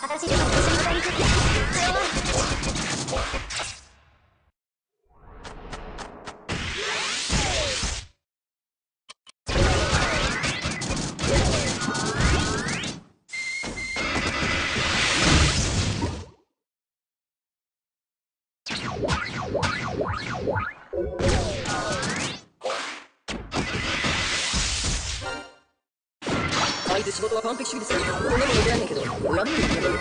新しい世界を一緒に迎えに行く。 あいつ仕事は完璧主義ですよ。こんなもん言ってやんねんけど、恨みに行くよ。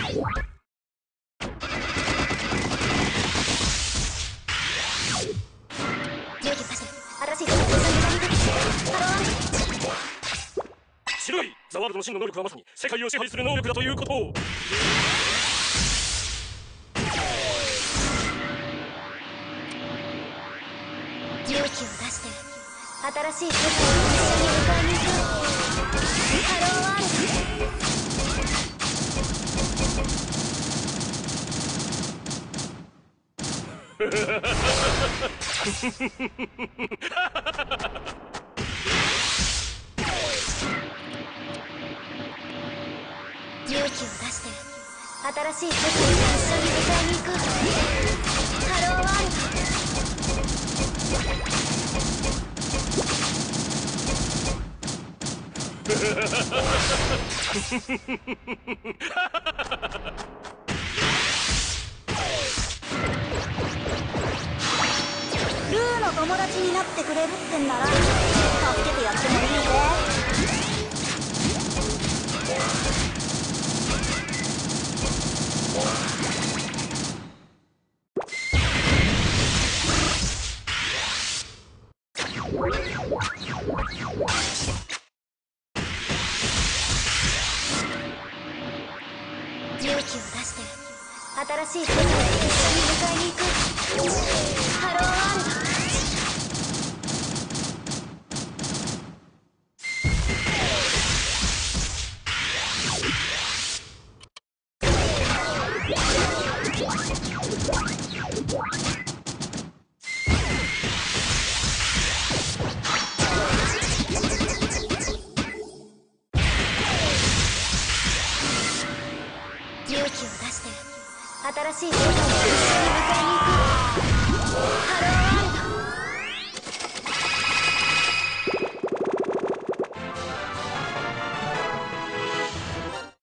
勇気を出して新しい世界を一緒に迎えに行く。ハロー。 白いザワールドの真の能力はまさに世界を支配する能力だということを。 勇気を出して新しい世界を一緒に迎えに行く。ハローワールド。勇気を出して新しい世界を一緒に迎えに行く。ハローワールド。ルーの友達になってくれるってんなら助けてやってもいいぜ。勇気を出して新しい世界を一緒に迎えに行く。ハローワールド。勇気を出して新しい世界を一緒に迎えに行く。